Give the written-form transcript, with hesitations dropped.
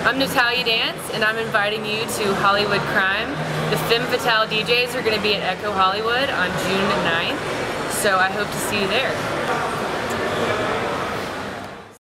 I'm Natalia Dance, and I'm inviting you to Hollywood Crime. The Femme Fatale DJs are going to be at Ecco Hollywood on June 9th, so I hope to see you there.